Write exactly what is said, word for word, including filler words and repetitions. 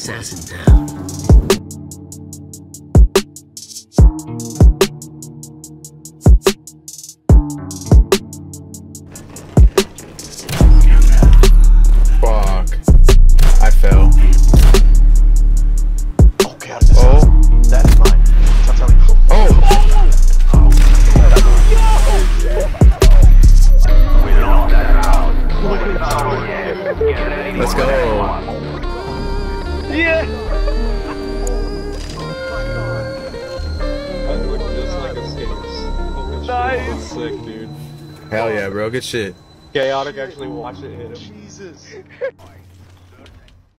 assassin down. Fuck. I fell. Okay, I'm just Oh. That's mine. I'm telling you. Oh! Let's go. Yeah! I look just like a skater. Holy Nice. shit, that's sick, dude. Hell yeah, bro. Good shit. Chaotic actually watched it hit him. Jesus.